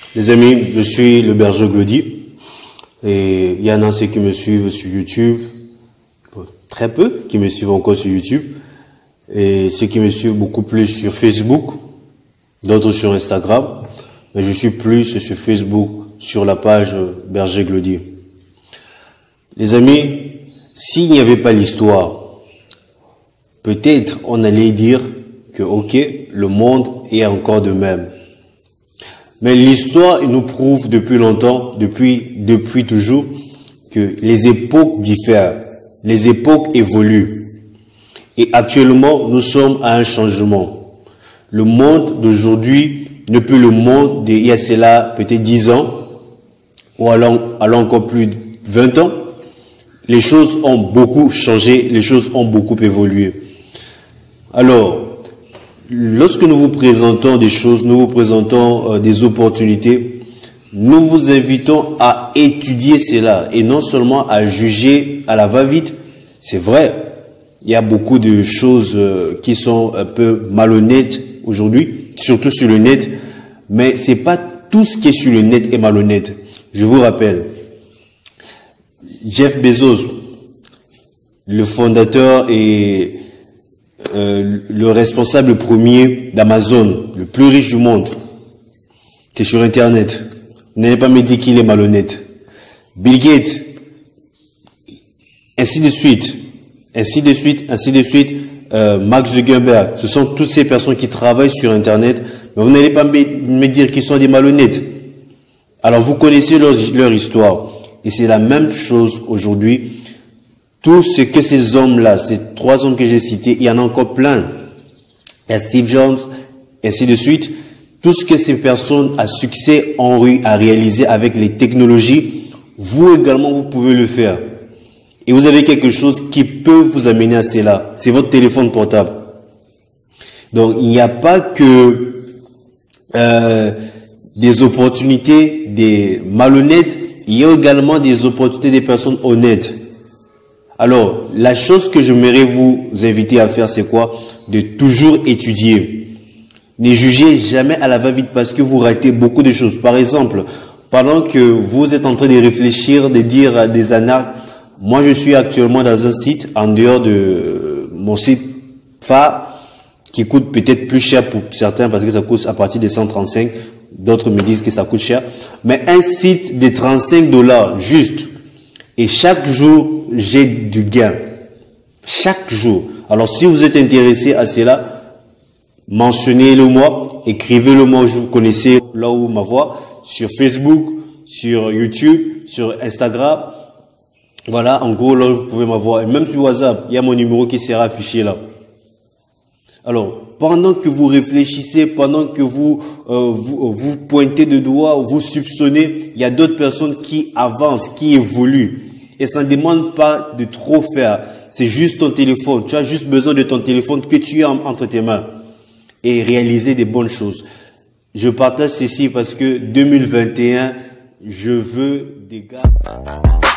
Les amis, je suis le berger Glody et il y en a ceux qui me suivent sur YouTube, très peu qui me suivent encore sur YouTube, et ceux qui me suivent beaucoup plus sur Facebook, d'autres sur Instagram, mais je suis plus sur Facebook, sur la page berger Glody. Les amis, s'il n'y avait pas l'histoire, peut-être on allait dire que ok, le monde est encore de même. Mais l'histoire nous prouve depuis longtemps, depuis toujours, que les époques diffèrent, les époques évoluent. Et actuellement, nous sommes à un changement. Le monde d'aujourd'hui n'est plus le monde d'il y a cela peut-être 10 ans, ou allant encore plus de 20 ans. Les choses ont beaucoup changé, les choses ont beaucoup évolué. Alors, lorsque nous vous présentons des choses, nous vous présentons des opportunités, nous vous invitons à étudier cela et non seulement à juger à la va-vite. C'est vrai, il y a beaucoup de choses qui sont un peu malhonnêtes aujourd'hui, surtout sur le net, mais c'est pas tout ce qui est sur le net est malhonnête. Je vous rappelle, Jeff Bezos, le fondateur et le responsable premier d'Amazon, le plus riche du monde, c'est sur Internet. Vous n'allez pas me dire qu'il est malhonnête. Bill Gates, ainsi de suite, Mark Zuckerberg, ce sont toutes ces personnes qui travaillent sur Internet, mais vous n'allez pas me dire qu'ils sont des malhonnêtes. Alors vous connaissez leur histoire, et c'est la même chose aujourd'hui. Tout ce que ces hommes-là, ces 3 hommes que j'ai cités, il y en a encore plein. Il y a Steve Jobs, ainsi de suite. Tout ce que ces personnes à succès ont eu à réaliser avec les technologies, vous également, vous pouvez le faire. Et vous avez quelque chose qui peut vous amener à cela. C'est votre téléphone portable. Donc, il n'y a pas que des opportunités des malhonnêtes, il y a également des opportunités des personnes honnêtes. Alors, la chose que j'aimerais vous inviter à faire, c'est quoi? De toujours étudier. Ne jugez jamais à la va-vite parce que vous ratez beaucoup de choses. Par exemple, pendant que vous êtes en train de réfléchir, de dire des anards, moi je suis actuellement dans un site, en dehors de mon site phare, qui coûte peut-être plus cher pour certains parce que ça coûte à partir de 135, d'autres me disent que ça coûte cher, mais un site de $35 juste. Et chaque jour, j'ai du gain. Chaque jour. Alors, si vous êtes intéressé à cela, mentionnez-le moi, écrivez-le moi, je vous connaissez là où ma voix, sur Facebook, sur YouTube, sur Instagram. Voilà, en gros, là, vous pouvez m'avoir. Et même sur WhatsApp, il y a mon numéro qui sera affiché là. Alors, pendant que vous réfléchissez, pendant que vous pointez de doigts, vous soupçonnez, il y a d'autres personnes qui avancent, qui évoluent. Et ça ne demande pas de trop faire. C'est juste ton téléphone. Tu as juste besoin de ton téléphone que tu as entre tes mains. Et réaliser des bonnes choses. Je partage ceci parce que 2021, je veux des gars...